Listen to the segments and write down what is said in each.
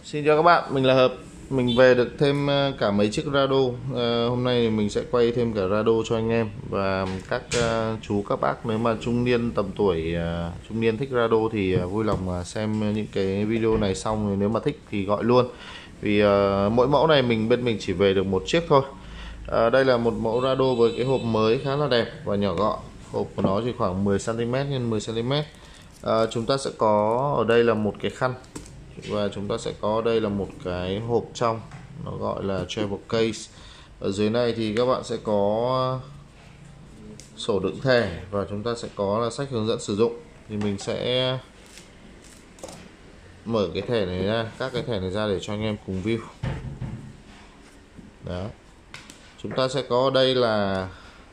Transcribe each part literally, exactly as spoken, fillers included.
Xin chào các bạn, mình là Hợp. Mình về được thêm ờ, cả mấy chiếc rado. Ờ, Hôm nay mình sẽ quay thêm cả rado cho anh em và các ờ, chú các bác nếu mà trung niên tầm tuổi ờ, trung niên thích rado thì ờ, vui lòng ờ, xem những cái video này xong rồi nếu mà thích thì gọi luôn. Vì ờ, mỗi mẫu này mình bên mình chỉ về được một chiếc thôi. Ờ, đây là một mẫu rado với cái hộp mới khá là đẹp và nhỏ gọn. Hộp của nó chỉ khoảng mười xăng ti mét nhân mười xăng ti mét. Ờ, chúng ta sẽ có ở đây là một cái khăn và chúng ta sẽ có đây là một cái hộp trong, nó gọi là travel case. Ở dưới này thì các bạn sẽ có sổ đựng thẻ và chúng ta sẽ có là sách hướng dẫn sử dụng. Thì mình sẽ mở cái thẻ này ra, các cái thẻ này ra để cho anh em cùng view. Đó, chúng ta sẽ có đây là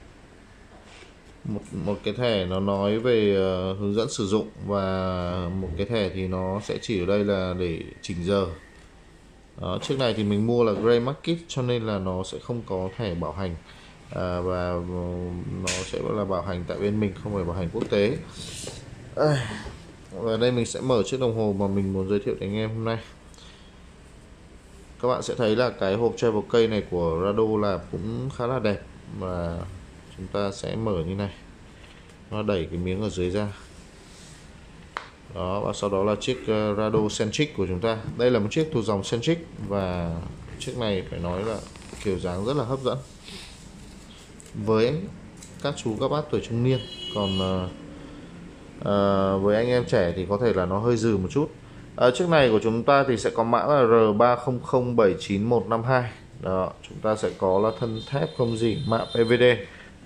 một một cái thẻ nó nói về uh, hướng dẫn sử dụng, và một cái thẻ thì nó sẽ chỉ ở đây là để chỉnh giờ. Đó, chiếc này thì mình mua là Grey Market cho nên là nó sẽ không có thẻ bảo hành, à, và nó sẽ là bảo hành tại bên mình, không phải bảo hành quốc tế. À, và đây mình sẽ mở chiếc đồng hồ mà mình muốn giới thiệu đến anh em hôm nay. Các bạn sẽ thấy là cái hộp travel case này của rado là cũng khá là đẹp, và chúng ta sẽ mở như này, nó đẩy cái miếng ở dưới ra. Đó, và sau đó là chiếc uh, rado Centric của chúng ta. Đây là một chiếc thuộc dòng Centric và chiếc này phải nói là kiểu dáng rất là hấp dẫn với các chú các bác tuổi trung niên. Còn uh, uh, với anh em trẻ thì có thể là nó hơi dừ một chút. Uh, chiếc này của chúng ta thì sẽ có mã là R ba không không bảy chín một năm hai. Đó, chúng ta sẽ có là thân thép không gì, mã pê vê đê.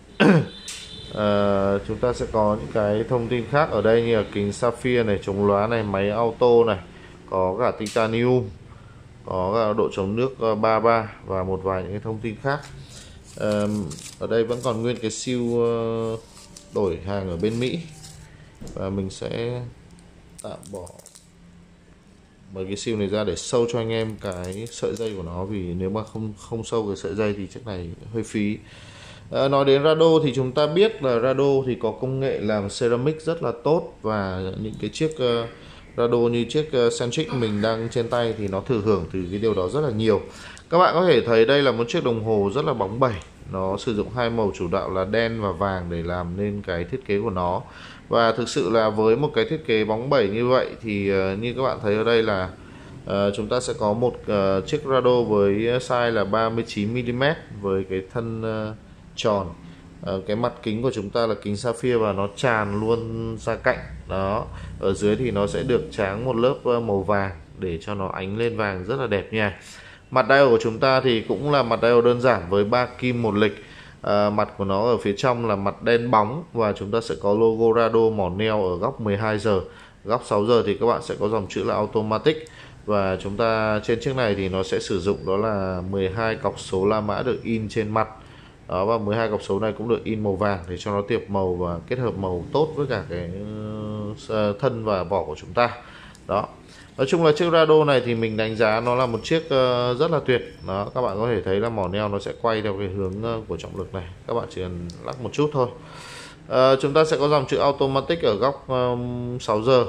À, chúng ta sẽ có những cái thông tin khác ở đây như là kính sapphire này, chống lóa này, máy auto này, có cả titanium, có cả độ chống nước ba mươi ba và một vài những cái thông tin khác. À, ở đây vẫn còn nguyên cái siêu đổi hàng ở bên Mỹ, và mình sẽ tạm bỏ mấy cái siêu này ra để sâu cho anh em cái sợi dây của nó, vì nếu mà không không sâu cái sợi dây thì chiếc này hơi phí. À, nói đến rado thì chúng ta biết là rado thì có công nghệ làm ceramic rất là tốt, và những cái chiếc uh, rado như chiếc uh, Centric mình đang trên tay thì nó thừa hưởng từ cái điều đó rất là nhiều. Các bạn có thể thấy đây là một chiếc đồng hồ rất là bóng bẩy, nó sử dụng hai màu chủ đạo là đen và vàng để làm nên cái thiết kế của nó. Và thực sự là với một cái thiết kế bóng bẩy như vậy thì uh, như các bạn thấy ở đây là uh, chúng ta sẽ có một uh, chiếc rado với size là ba mươi chín mi li mét với cái thân uh, tròn. À, cái mặt kính của chúng ta là kính sapphire và nó tràn luôn ra cạnh. Đó, ở dưới thì nó sẽ được tráng một lớp màu vàng để cho nó ánh lên vàng rất là đẹp nha. Mặt dial của chúng ta thì cũng là mặt dial đơn giản với ba kim một lịch. À, mặt của nó ở phía trong là mặt đen bóng, và chúng ta sẽ có logo rado mỏ neo ở góc mười hai giờ, góc sáu giờ thì các bạn sẽ có dòng chữ là automatic. Và chúng ta trên chiếc này thì nó sẽ sử dụng đó là mười hai cọc số La Mã được in trên mặt. Đó, và mười hai cọc số này cũng được in màu vàng để cho nó tiệp màu và kết hợp màu tốt với cả cái thân và vỏ của chúng ta. Đó, nói chung là chiếc rado này thì mình đánh giá nó là một chiếc rất là tuyệt. Đó, các bạn có thể thấy là mỏ neo nó sẽ quay theo cái hướng của trọng lực này, các bạn chỉ cần lắc một chút thôi. À, chúng ta sẽ có dòng chữ automatic ở góc um, sáu giờ.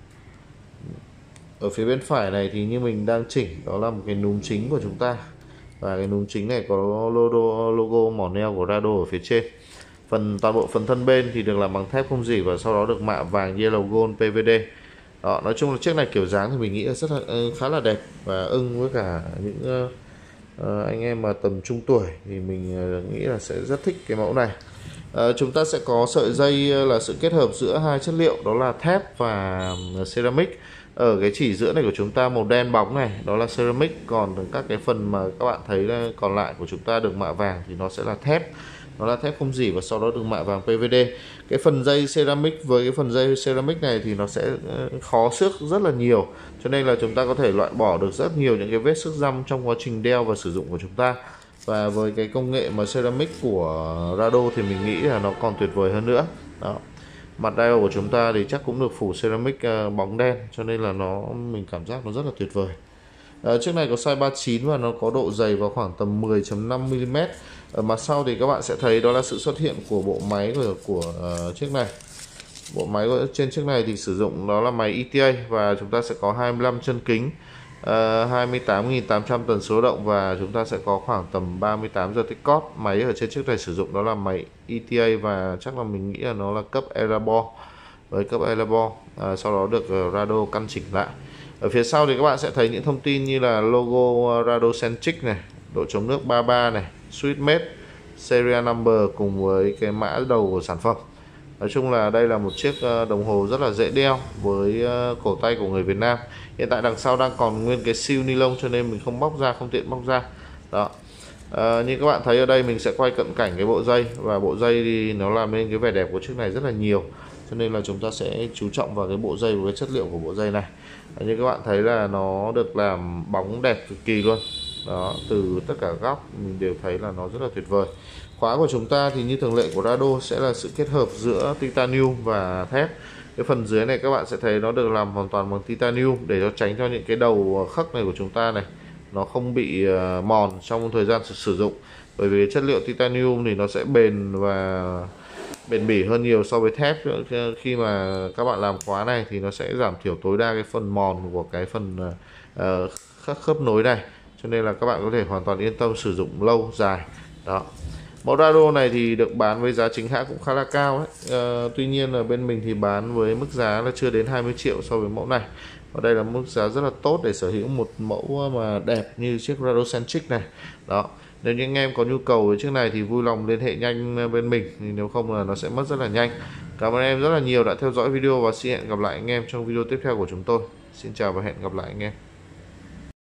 Ở phía bên phải này thì như mình đang chỉnh, đó là một cái núm chính của chúng ta, và cái núm chính này có logo, logo mỏ neo của rado ở phía trên. Phần toàn bộ phần thân bên thì được làm bằng thép không rỉ và sau đó được mạ vàng yellow gold pê vê đê. Đó, nói chung là chiếc này kiểu dáng thì mình nghĩ là rất là khá là đẹp và ưng với cả những uh, anh em mà tầm trung tuổi thì mình uh, nghĩ là sẽ rất thích cái mẫu này. Uh, chúng ta sẽ có sợi dây là sự kết hợp giữa hai chất liệu, đó là thép và ceramic. Ở cái chỉ giữa này của chúng ta màu đen bóng này đó là ceramic, còn các cái phần mà các bạn thấy còn lại của chúng ta được mạ vàng thì nó sẽ là thép, nó là thép không rỉ và sau đó được mạ vàng pê vê đê. Cái phần dây ceramic với cái phần dây ceramic này thì nó sẽ khó xước rất là nhiều, cho nên là chúng ta có thể loại bỏ được rất nhiều những cái vết xước răm trong quá trình đeo và sử dụng của chúng ta. Và với cái công nghệ mà ceramic của rado thì mình nghĩ là nó còn tuyệt vời hơn nữa. Đó, mặt dial của chúng ta thì chắc cũng được phủ ceramic uh, bóng đen, cho nên là nó mình cảm giác nó rất là tuyệt vời. Uh, chiếc này có size ba mươi chín và nó có độ dày vào khoảng tầm mười phẩy năm mi li mét. Ở mặt sau thì các bạn sẽ thấy đó là sự xuất hiện của bộ máy của, của uh, chiếc này. Bộ máy trên chiếc này thì sử dụng đó là máy e tê a và chúng ta sẽ có hai mươi lăm chân kính. uh, hai mươi tám nghìn tám trăm tần số động, và chúng ta sẽ có khoảng tầm ba mươi tám giờ tích cót. Máy ở trên chiếc này sử dụng đó là máy e tê a, và chắc là mình nghĩ là nó là cấp Elabor, với cấp Elabor, à, sau đó được uh, Rado căn chỉnh lại. Ở phía sau thì các bạn sẽ thấy những thông tin như là logo Radocentric này, độ chống nước ba mươi ba này, switch mate, serial number cùng với cái mã đầu của sản phẩm. Nói chung là đây là một chiếc đồng hồ rất là dễ đeo với cổ tay của người Việt Nam. Hiện tại đằng sau đang còn nguyên cái siêu ni lông cho nên mình không bóc ra, không tiện bóc ra. Đó. À, như các bạn thấy ở đây mình sẽ quay cận cảnh cái bộ dây, và bộ dây thì nó làm nên cái vẻ đẹp của chiếc này rất là nhiều, cho nên là chúng ta sẽ chú trọng vào cái bộ dây và cái chất liệu của bộ dây này. À, như các bạn thấy là nó được làm bóng đẹp cực kỳ luôn. Đó, từ tất cả góc mình đều thấy là nó rất là tuyệt vời. Khóa của chúng ta thì như thường lệ của Rado sẽ là sự kết hợp giữa titanium và thép. Cái phần dưới này các bạn sẽ thấy nó được làm hoàn toàn bằng titanium để cho tránh cho những cái đầu khắc này của chúng ta này nó không bị mòn trong thời gian sử dụng. Bởi vì chất liệu titanium thì nó sẽ bền và bền bỉ hơn nhiều so với thép. Khi mà các bạn làm khóa này thì nó sẽ giảm thiểu tối đa cái phần mòn của cái phần uh, khớp khớp nối này, cho nên là các bạn có thể hoàn toàn yên tâm sử dụng lâu dài. Đó. Mẫu Rado này thì được bán với giá chính hãng cũng khá là cao đấy. À, tuy nhiên là bên mình thì bán với mức giá là chưa đến hai mươi triệu so với mẫu này. Và đây là mức giá rất là tốt để sở hữu một mẫu mà đẹp như chiếc Radocentric này. Đó. Nếu như anh em có nhu cầu với chiếc này thì vui lòng liên hệ nhanh bên mình, thì nếu không là nó sẽ mất rất là nhanh. Cảm ơn em rất là nhiều đã theo dõi video, và xin hẹn gặp lại anh em trong video tiếp theo của chúng tôi. Xin chào và hẹn gặp lại anh em.